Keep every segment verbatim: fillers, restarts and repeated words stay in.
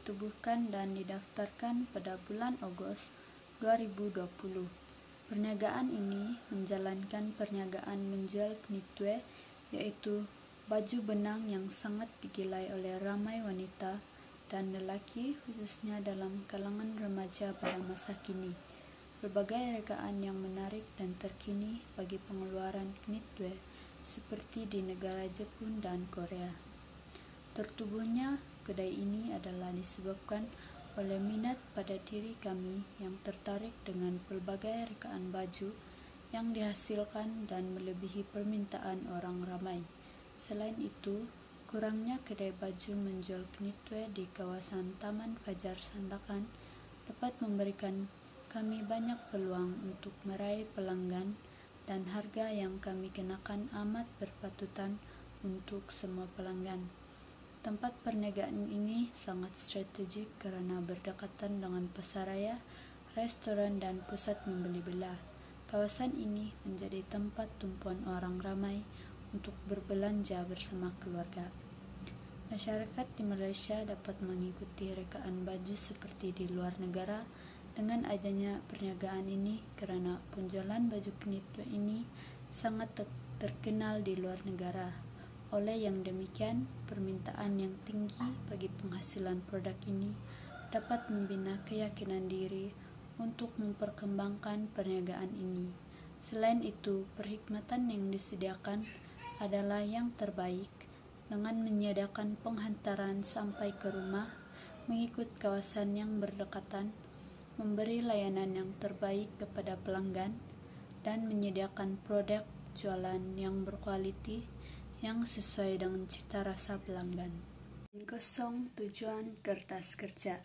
ditubuhkan dan didaftarkan pada bulan Agustus dua ribu dua puluh. Perniagaan ini menjalankan perniagaan menjual knitwear, yaitu baju benang yang sangat digilai oleh ramai wanita dan lelaki, khususnya dalam kalangan remaja pada masa kini. Berbagai rekaan yang menarik dan terkini bagi pengeluaran knitwear seperti di negara Jepun dan Korea. Tertubuhnya kedai ini adalah disebabkan oleh minat pada diri kami yang tertarik dengan pelbagai rekaan baju yang dihasilkan dan melebihi permintaan orang ramai. Selain itu, kurangnya kedai baju menjual knitwear di kawasan Taman Fajar Sandakan dapat memberikan kami banyak peluang untuk meraih pelanggan, dan harga yang kami kenakan amat berpatutan untuk semua pelanggan. Tempat perniagaan ini sangat strategik karena berdekatan dengan pasaraya, restoran, dan pusat membeli belah. Kawasan ini menjadi tempat tumpuan orang ramai untuk berbelanja bersama keluarga. Masyarakat di Malaysia dapat mengikuti rekaan baju seperti di luar negara dengan adanya perniagaan ini karena penjualan baju knitwear ini sangat terkenal di luar negara. Oleh yang demikian, permintaan yang tinggi bagi penghasilan produk ini dapat membina keyakinan diri untuk memperkembangkan perniagaan ini. Selain itu, perkhidmatan yang disediakan adalah yang terbaik dengan menyediakan penghantaran sampai ke rumah, mengikut kawasan yang berdekatan, memberi layanan yang terbaik kepada pelanggan, dan menyediakan produk jualan yang berkualiti yang sesuai dengan cita rasa pelanggan. Kosong tujuan kertas kerja.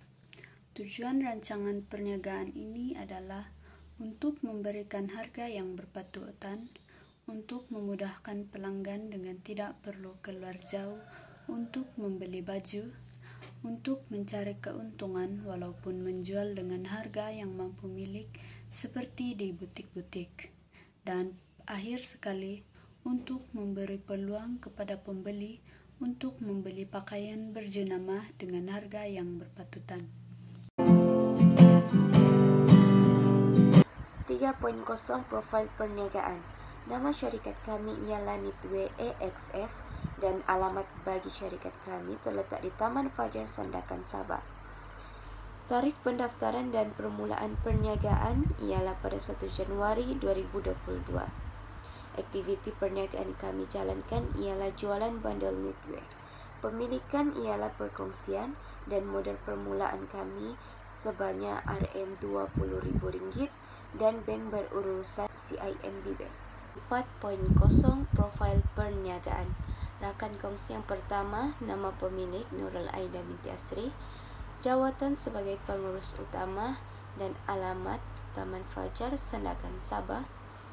Tujuan rancangan perniagaan ini adalah untuk memberikan harga yang berpatutan, untuk memudahkan pelanggan dengan tidak perlu keluar jauh untuk membeli baju, untuk mencari keuntungan walaupun menjual dengan harga yang mampu milik seperti di butik-butik, dan akhir sekali untuk memberi peluang kepada pembeli untuk membeli pakaian berjenama dengan harga yang berpatutan. tiga titik nol Profil perniagaan. Nama syarikat kami ialah Knitwear A X F dan alamat bagi syarikat kami terletak di Taman Fajar Sandakan, Sabah. Tarikh pendaftaran dan permulaan perniagaan ialah pada satu Januari dua ribu dua puluh dua. Aktiviti perniagaan kami jalankan ialah jualan bandel knitwear. Pemilikan ialah perkongsian dan modal permulaan kami sebanyak R M dua puluh ribu ringgit dan bank berurusan C I M B Bank. empat titik nol Profil perniagaan. Rakan kongsi yang pertama, nama pemilik Nurul Aida binti Asri, jawatan sebagai pengurus utama, dan alamat Taman Fajar Sandakan, Sabah,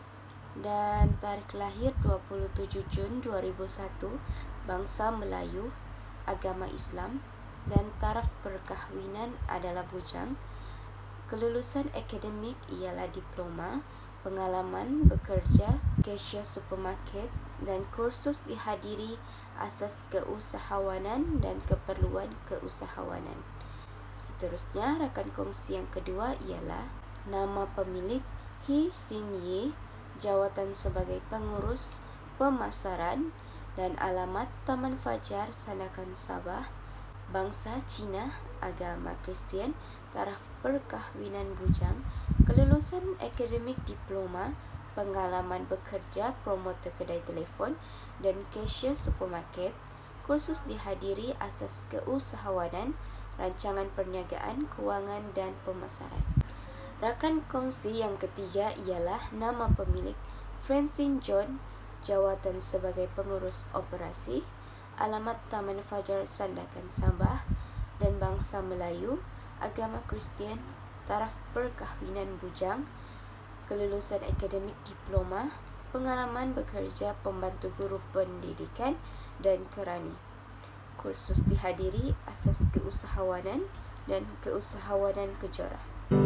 dan tarikh lahir dua puluh tujuh Jun dua ribu satu, bangsa Melayu, agama Islam, dan taraf perkahwinan adalah bujang. Kelulusan akademik ialah diploma, pengalaman bekerja cashier supermarket, dan kursus dihadiri asas keusahawanan dan keperluan keusahawanan. Seterusnya, rakan kongsi yang kedua ialah nama pemilik Hi Sin Yi, jawatan sebagai pengurus pemasaran, dan alamat Taman Fajar Sandakan, Sabah, bangsa Cina, agama Kristian, taraf perkahwinan bujang. Kelulusan akademik diploma, pengalaman bekerja promotor kedai telefon dan cashier supermarket, kursus dihadiri asas keusahawanan, rancangan perniagaan, kewangan, dan pemasaran. Rakan kongsi yang ketiga ialah nama pemilik Francine John, jawatan sebagai pengurus operasi, alamat Taman Fajar Sandakan, Sabah, dan bangsa Melayu, agama Kristian, taraf perkahwinan bujang. Kelulusan akademik diploma, pengalaman bekerja pembantu guru pendidikan dan kerani. Kursus dihadiri asas keusahawanan dan keusahawanan kejora.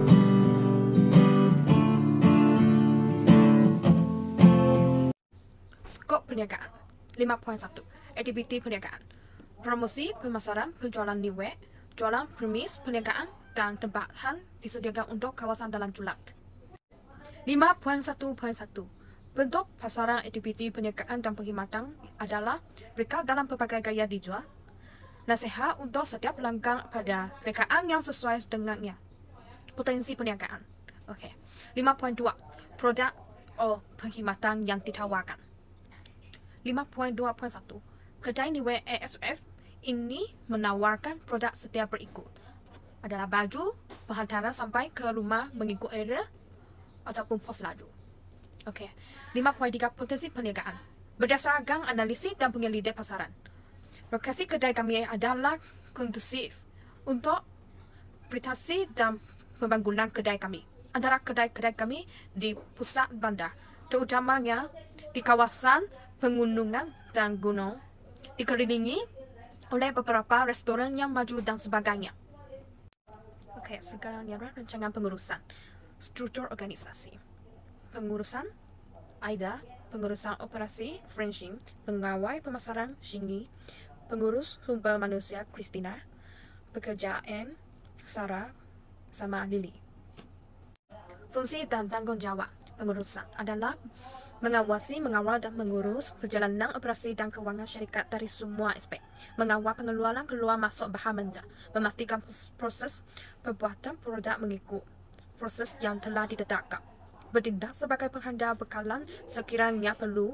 Skop perniagaan lima titik satu. Aktiviti perniagaan: promosi, pemasaran, penjualan knitwear, jualan, premis, perniagaan, dan tempahan disediakan untuk kawasan dalam julat. lima titik satu titik satu. Bentuk pasaran aktiviti perniagaan dan perkhidmatan adalah reka dalam pelbagai gaya dijual. Nasihat untuk setiap pelanggan pada rekaan yang sesuai dengannya. Potensi perniagaan. Okey. lima titik dua. Produk atau perkhidmatan yang ditawarkan. lima titik dua titik satu. Kedai nilai A S F ini menawarkan produk setiap berikut. Adalah baju, penghantaran sampai ke rumah mengikut area ataupun pos ladu. Okey. lima titik tiga. Potensi perniagaan. Berdasarkan analisis dan penyelidik pasaran. Lokasi kedai kami adalah kondusif untuk prestasi dan pembangunan kedai kami. Antara kedai-kedai kami di pusat bandar, terutamanya di kawasan pegunungan dan gunung, dikelilingi oleh beberapa restoran yang maju dan sebagainya. Okey, sekarang ialah rancangan pengurusan. Struktur organisasi. Pengurusan Aida, pengurusan operasi Francine, pengawal pemasaran Shingi, pengurus sumber manusia Christina, pekerjaan Sarah sama Lily. Fungsi dan tanggungjawab pengurusan adalah mengawasi, mengawal dan mengurus perjalanan operasi dan kewangan syarikat dari semua aspek, mengawal pengeluaran keluar masuk bahan benda, memastikan proses pembuatan produk mengikut proses yang telah ditetapkan, bertindak sebagai penghanda bekalan sekiranya perlu.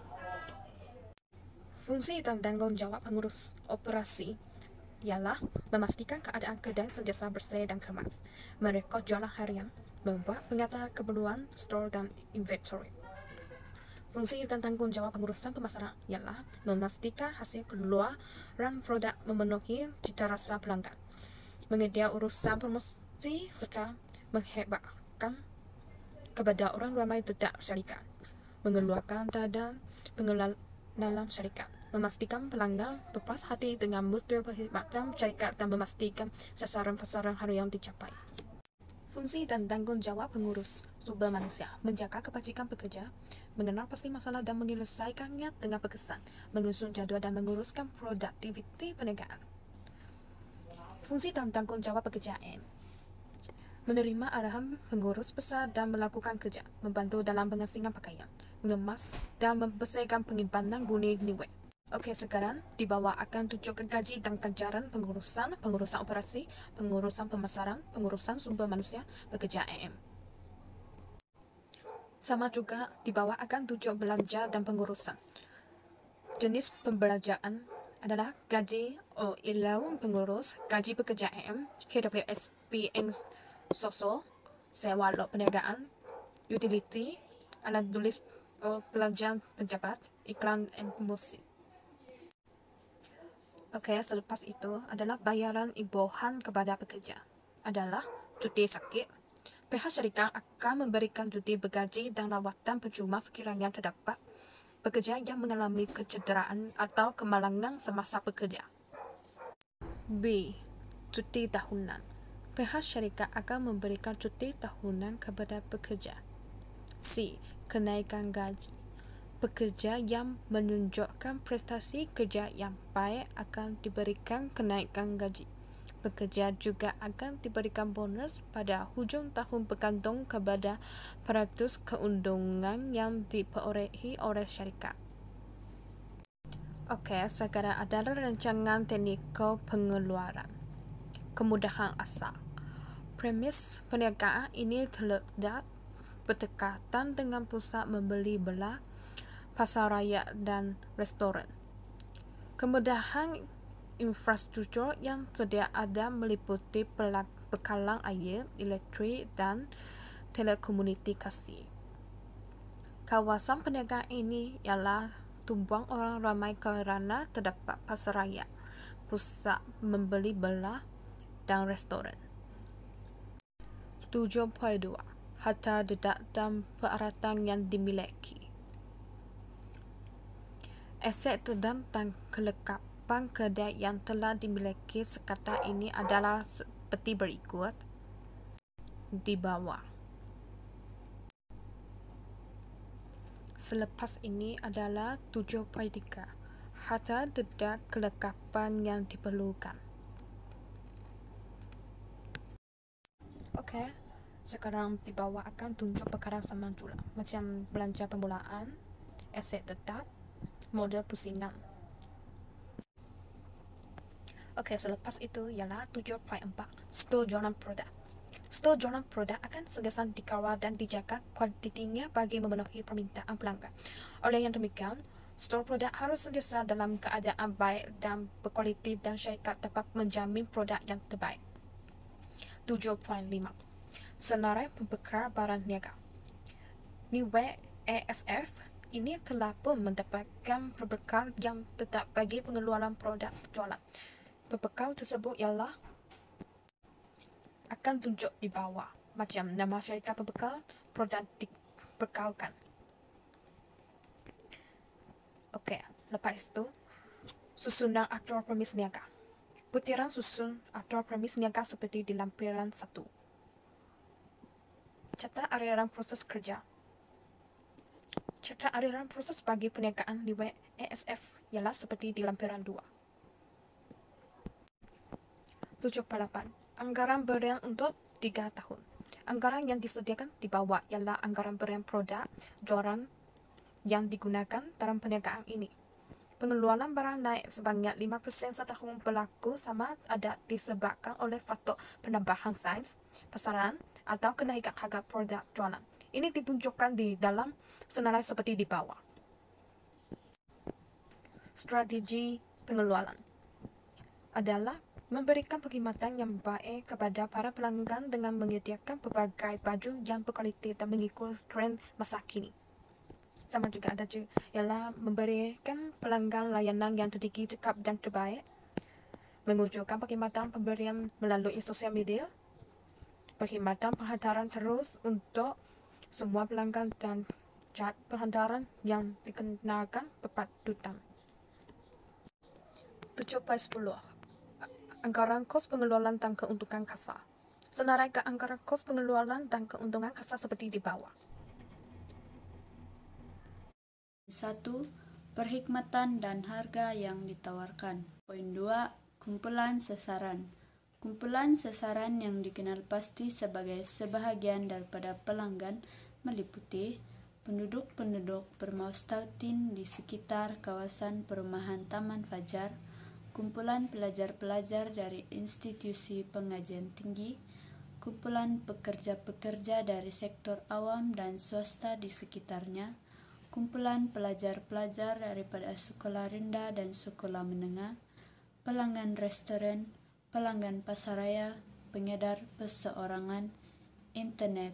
Fungsi dan tanggungjawab pengurus operasi ialah memastikan keadaan kedai sentiasa bersih dan kemas, merekod jualan harian, membuat pengataan keperluan stor dan inventory. Fungsi dan tanggungjawab pengurusan pemasaran ialah memastikan hasil keluaran produk memenuhi cita rasa pelanggan, mengedia urusan promosi serta menghebatkan kepada orang ramai tidak syarikat, mengeluarkan dana pengenalan dalam syarikat, memastikan pelanggan berpuas hati dengan mutu perkhidmatan syarikat dan memastikan sasaran pasaran harian dicapai. Fungsi dan tanggungjawab pengurus sumber manusia, menjaga kebajikan pekerja, mengenal pasti masalah dan menyelesaikannya dengan berkesan, menyusun jadual dan menguruskan produktiviti perniagaan. Fungsi dan tanggungjawab pekerjaan, menerima arahan pengurus besar dan melakukan kerja, membantu dalam pengasingan pakaian, mengemas dan membersihkan penyimpanan guni nilai. Okey, sekarang di bawah akan tunjukkan gaji dan ganjaran pengurusan, pengurusan operasi, pengurusan pemasaran, pengurusan sumber manusia, pekerja A M. Sama juga di bawah akan tunjuk belanja dan pengurusan. Jenis pembelanjaan adalah gaji O ilau pengurus, gaji pekerja A M, K W S P N Sosol, sewa lot perniagaan, utility, alat tulis belanja pejabat, iklan dan promosi. Okey, selepas itu adalah bayaran imbauan kepada pekerja. Adalah cuti sakit. Pihak syarikat akan memberikan cuti bergaji dan rawatan percuma sekiranya terdapat pekerja yang mengalami kecederaan atau kemalangan semasa bekerja. B. Cuti tahunan. Pihak syarikat akan memberikan cuti tahunan kepada pekerja. C. Kenaikan gaji. Pekerja yang menunjukkan prestasi kerja yang baik akan diberikan kenaikan gaji. Pekerja juga akan diberikan bonus pada hujung tahun bergantung kepada peratus keuntungan yang diperolehi oleh syarikat. Okey, sekarang adalah rancangan teknikal pengeluaran. Kemudahan asal. Premis perniagaan ini terletak berdekatan dengan pusat membeli belah, pasar raya dan restoran. Kemudahan infrastruktur yang sedia ada meliputi bekalan air, elektrik dan telekomunikasi. Kawasan perniagaan ini ialah tumpuan orang ramai kerana terdapat pasar raya, pusat membeli belah dan restoran. tujuh titik dua. Harta dedak dan peralatan yang dimiliki. Aset dan kelengkapan kedai yang telah dimiliki sekadar ini adalah seperti berikut di bawah. Selepas ini adalah tujuh titik tiga. Harta dedak kelengkapan yang diperlukan. Oke, sekarang di bawah akan tunjuk perkara sama juga, macam belanja permulaan, aset tetap, model pusingan. Oke, selepas itu ialah tujuh titik empat, stok jualan produk. Stok jualan produk akan sentiasa dikawal dan dijaga kuantitinya bagi memenuhi permintaan pelanggan. Oleh yang demikian, stok produk harus sentiasa dalam keadaan baik dan berkualiti dan syarikat dapat menjamin produk yang terbaik. tujuh titik lima. Senarai pembekal barang niaga. Nilai A S F ini telah pun mendapatkan perbekal yang tetap bagi pengeluaran produk jualan. Perbekal tersebut ialah akan tunjuk di bawah, macam nama syarikat pembekal, produk dibekalkan. Okey, lepas itu susunan aktor premis niaga. Butiran susun aktor premis niaga seperti di lampiran satu. Catat aliran proses kerja. Catat aliran proses bagi perniagaan nilai A S F ialah seperti di lampiran dua. tujuh titik lapan. Anggaran berian untuk tiga tahun. Anggaran yang disediakan di bawah ialah anggaran berian produk jualan yang digunakan dalam perniagaan ini. Pengeluaran barang naik sebanyak lima peratus setahun berlaku sama ada disebabkan oleh faktor penambahan saiz, pasaran, atau kenaikan harga produk jualan. Ini ditunjukkan di dalam senarai seperti di bawah. Strategi pengeluaran adalah memberikan perkhidmatan yang baik kepada para pelanggan dengan menyediakan pelbagai baju yang berkualiti dan mengikut trend masa kini. Sama juga ada juga ialah memberikan pelanggan layanan yang tertinggi, cekap dan terbaik, mengujukan perkhidmatan pemberian melalui sosial media, perkhidmatan penghantaran terus untuk semua pelanggan dan cat penghantaran yang dikenakan berpatutan. tujuh titik sepuluh. Anggaran kos pengeluaran dan keuntungan kasar. Senarai ke anggaran kos pengeluaran dan keuntungan kasar seperti di bawah. satu. Perkhidmatan dan harga yang ditawarkan. Poin dua. Kumpulan sasaran. Kumpulan sasaran yang dikenal pasti sebagai sebahagian daripada pelanggan meliputi penduduk-penduduk bermaustatin di sekitar kawasan perumahan Taman Fajar, kumpulan pelajar-pelajar dari institusi pengajian tinggi, kumpulan pekerja-pekerja dari sektor awam dan swasta di sekitarnya, kumpulan pelajar-pelajar daripada sekolah rendah dan sekolah menengah, pelanggan restoran, pelanggan pasaraya, pengedar perseorangan, internet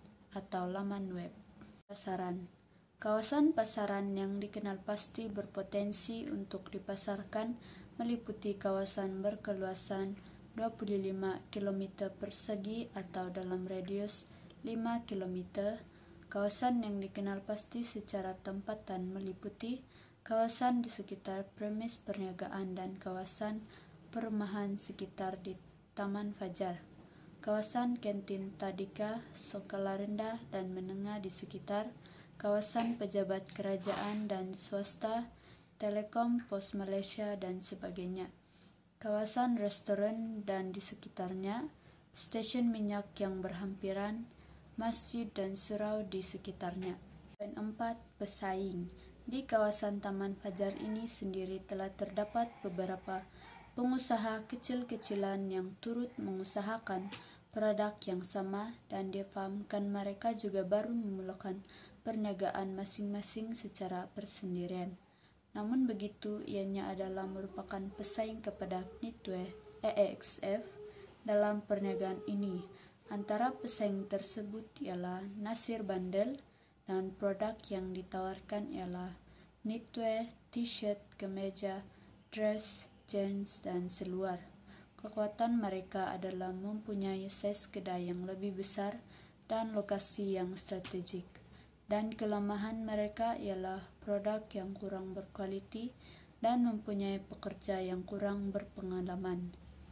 atau laman web. Pasaran. Kawasan pasaran yang dikenal pasti berpotensi untuk dipasarkan meliputi kawasan berkeluasan dua puluh lima kilometer persegi atau dalam radius lima kilometer. Kawasan yang dikenal pasti secara tempatan meliputi kawasan di sekitar premis perniagaan dan kawasan perumahan sekitar di Taman Fajar, kawasan kantin tadika, sekolah rendah dan menengah di sekitar, kawasan pejabat kerajaan dan swasta, telekom, pos Malaysia dan sebagainya, kawasan restoran dan di sekitarnya, stesen minyak yang berhampiran, masjid dan surau di sekitarnya. Poin empat. Pesaing. Di kawasan Taman Fajar ini sendiri telah terdapat beberapa pengusaha kecil-kecilan yang turut mengusahakan produk yang sama dan difahamkan mereka juga baru memulakan perniagaan masing-masing secara persendirian. Namun begitu, ianya adalah merupakan pesaing kepada Knitwear A X F dalam perniagaan ini. Antara pesaing tersebut ialah Nasir Bandel dan produk yang ditawarkan ialah knitwear, t-shirt, kemeja, dress, jeans dan seluar. Kekuatan mereka adalah mempunyai saiz kedai yang lebih besar dan lokasi yang strategik. Dan kelemahan mereka ialah produk yang kurang berkualiti dan mempunyai pekerja yang kurang berpengalaman.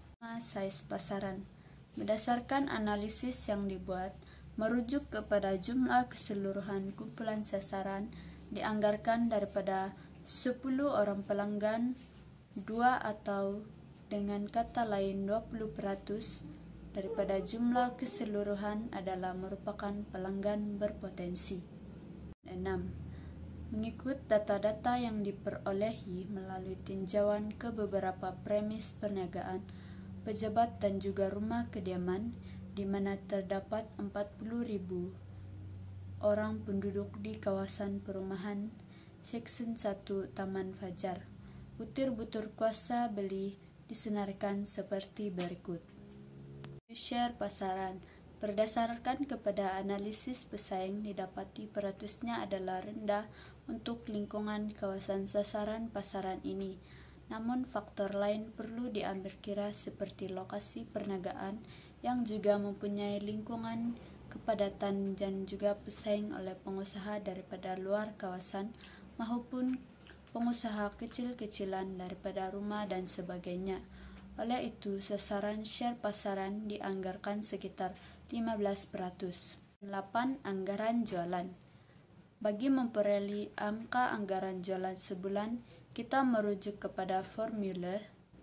Saiz pasaran. Berdasarkan analisis yang dibuat, merujuk kepada jumlah keseluruhan kumpulan sasaran dianggarkan daripada sepuluh orang pelanggan, dua atau dengan kata lain dua puluh peratus daripada jumlah keseluruhan adalah merupakan pelanggan berpotensi. enam. Mengikut data-data yang diperolehi melalui tinjauan ke beberapa premis perniagaan, pejabat dan juga rumah kediaman, di mana terdapat empat puluh ribu orang penduduk di kawasan perumahan Seksyen satu Taman Fajar. Butir-butir kuasa beli disenaraikan seperti berikut. Share pasaran. Berdasarkan kepada analisis pesaing, didapati peratusnya adalah rendah untuk lingkungan kawasan sasaran pasaran ini. Namun faktor lain perlu diambil kira seperti lokasi perniagaan yang juga mempunyai lingkungan kepadatan dan juga pesaing oleh pengusaha daripada luar kawasan maupun pengusaha kecil-kecilan daripada rumah dan sebagainya. Oleh itu, sasaran share pasaran dianggarkan sekitar lima belas peratus. delapan. Anggaran jualan. Bagi memperoleh angka anggaran jualan sebulan, kita merujuk kepada formula,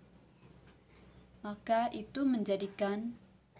maka itu menjadikan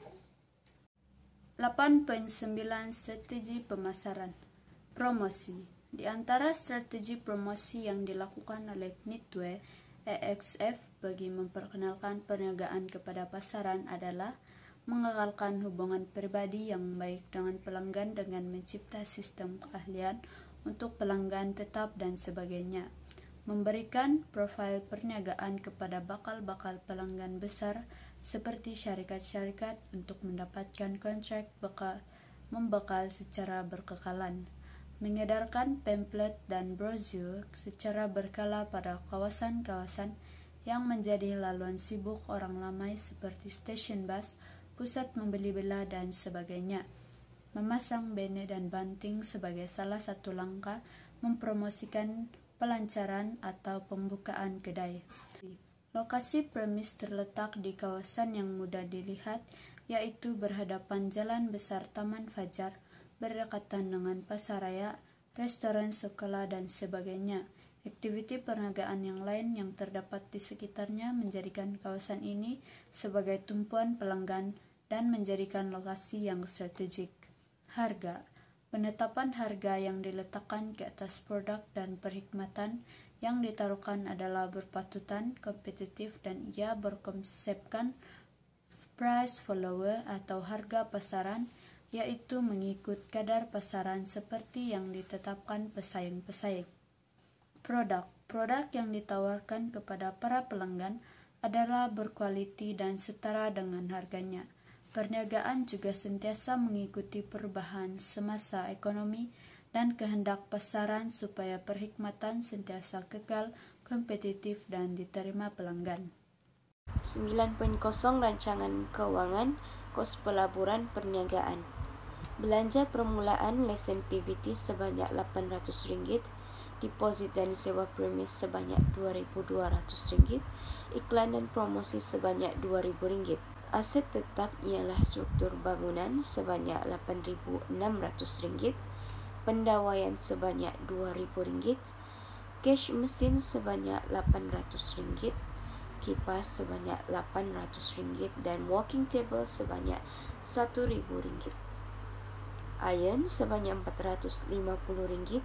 delapan koma sembilan strategi pemasaran. Promosi. Di antara strategi promosi yang dilakukan oleh Knitwear E X F bagi memperkenalkan perniagaan kepada pasaran adalah mengekalkan hubungan pribadi yang baik dengan pelanggan dengan mencipta sistem keahlian untuk pelanggan tetap dan sebagainya. Memberikan profil perniagaan kepada bakal-bakal pelanggan besar seperti syarikat-syarikat untuk mendapatkan kontrak bakal membekal secara berkekalan. Mengedarkan pamflet dan brosur secara berkala pada kawasan-kawasan yang menjadi laluan sibuk orang ramai seperti stesen bas, pusat membeli bela dan sebagainya. Memasang banner dan banting sebagai salah satu langkah mempromosikan pelancaran atau pembukaan kedai. Lokasi premis terletak di kawasan yang mudah dilihat, yaitu berhadapan Jalan Besar Taman Fajar, berdekatan dengan pasar raya, restoran, sekolah, dan sebagainya. Aktiviti perniagaan yang lain yang terdapat di sekitarnya menjadikan kawasan ini sebagai tumpuan pelanggan dan menjadikan lokasi yang strategik. Harga. Penetapan harga yang diletakkan ke atas produk dan perkhidmatan yang ditaruhkan adalah berpatutan, kompetitif, dan ia berkonsepkan price follower atau harga pasaran, yaitu mengikut kadar pasaran seperti yang ditetapkan pesaing-pesaing. Produk. Produk yang ditawarkan kepada para pelanggan adalah berkualiti dan setara dengan harganya. Perniagaan juga sentiasa mengikuti perubahan semasa ekonomi dan kehendak pasaran supaya perkhidmatan sentiasa kekal, kompetitif, dan diterima pelanggan. sembilan titik nol Rancangan Keuangan Kos Pelaburan Perniagaan. Belanja permulaan lesen P B T sebanyak lapan ratus ringgit, deposit dan sewa premis sebanyak dua ribu dua ratus ringgit, iklan dan promosi sebanyak dua ribu ringgit. Aset tetap ialah struktur bangunan sebanyak lapan ribu enam ratus ringgit, pendawaian sebanyak dua ribu ringgit, cash mesin sebanyak lapan ratus ringgit, kipas sebanyak lapan ratus ringgit, dan walking table sebanyak satu ribu ringgit. Iron sebanyak empat ratus lima puluh ringgit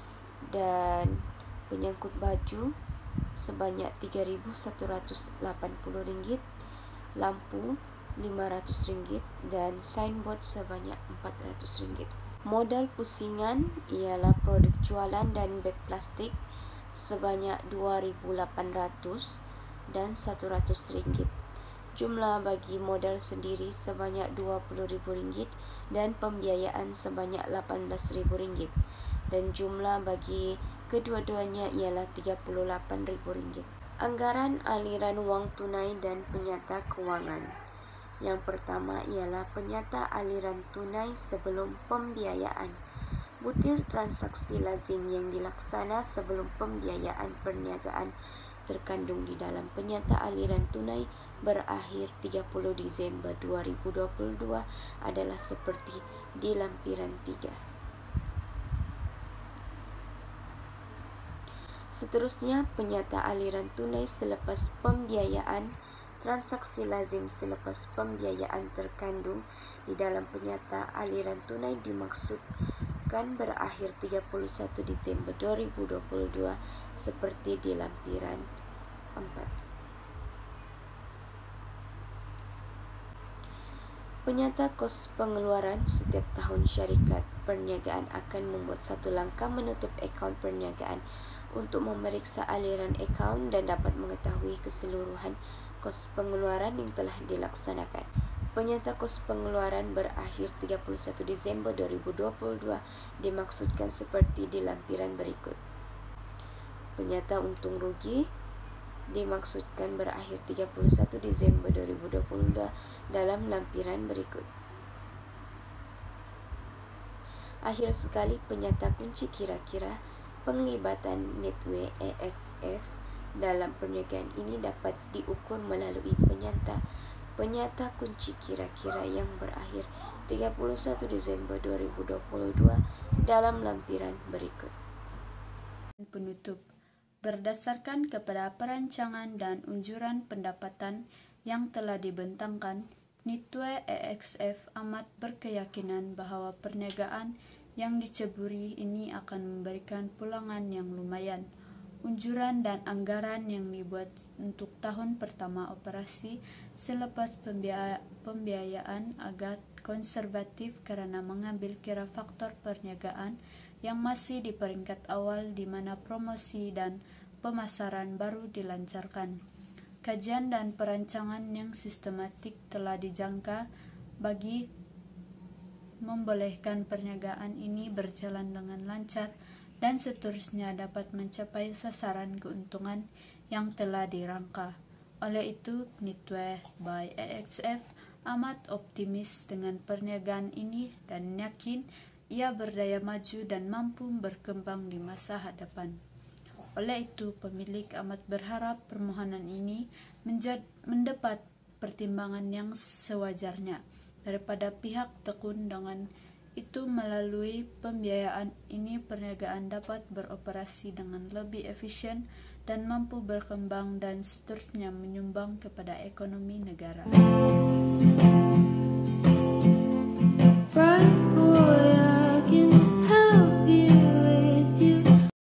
dan penyangkut baju sebanyak tiga ribu satu ratus lapan puluh ringgit, lampu lima ratus ringgit, dan signboard sebanyak empat ratus ringgit. Modal pusingan ialah produk jualan dan beg plastik sebanyak dua ribu lapan ratus dan satu ratus ringgit. Jumlah bagi modal sendiri sebanyak dua puluh ribu ringgit dan pembiayaan sebanyak lapan belas ribu ringgit. Dan jumlah bagi kedua-duanya ialah tiga puluh lapan ribu ringgit. Anggaran aliran wang tunai dan penyata kewangan. Yang pertama ialah penyata aliran tunai sebelum pembiayaan. Butir transaksi lazim yang dilaksana sebelum pembiayaan perniagaan terkandung di dalam penyata aliran tunai berakhir tiga puluh Disember dua ribu dua puluh dua adalah seperti di lampiran tiga. Seterusnya, penyata aliran tunai selepas pembiayaan transaksi lazim selepas pembiayaan terkandung di dalam penyata aliran tunai dimaksudkan berakhir tiga puluh satu Disember dua ribu dua puluh dua seperti di lampiran empat. Penyata kos pengeluaran setiap tahun syarikat perniagaan akan membuat satu langkah menutup akaun perniagaan untuk memeriksa aliran akaun dan dapat mengetahui keseluruhan kos pengeluaran yang telah dilaksanakan. Penyata kos pengeluaran berakhir tiga puluh satu Desember dua ribu dua puluh dua dimaksudkan seperti di lampiran berikut. Penyata untung rugi dimaksudkan berakhir tiga puluh satu Desember dua ribu dua puluh dua dalam lampiran berikut. Akhir sekali, penyata kunci kira-kira penglibatan Netway A X F dalam perniagaan ini dapat diukur melalui penyata penyata kunci kira-kira yang berakhir tiga puluh satu Desember dua ribu dua puluh dua dalam lampiran berikut. Penutup. Berdasarkan kepada perancangan dan unjuran pendapatan yang telah dibentangkan, Netway A X F amat berkeyakinan bahwa perniagaan yang diceburi ini akan memberikan pulangan yang lumayan. Unjuran dan anggaran yang dibuat untuk tahun pertama operasi selepas pembiaya pembiayaan agak konservatif karena mengambil kira faktor perniagaan yang masih di peringkat awal di mana promosi dan pemasaran baru dilancarkan. Kajian dan perancangan yang sistematik telah dijangka bagi membolehkan perniagaan ini berjalan dengan lancar dan seterusnya dapat mencapai sasaran keuntungan yang telah dirangka. Oleh itu, Netway by A X F amat optimis dengan perniagaan ini dan yakin ia berdaya maju dan mampu berkembang di masa hadapan. Oleh itu, pemilik amat berharap permohonan ini menjad, mendapat pertimbangan yang sewajarnya daripada pihak tekun. Dengan itu, melalui pembiayaan ini perniagaan dapat beroperasi dengan lebih efisien dan mampu berkembang dan seterusnya menyumbang kepada ekonomi negara. Right.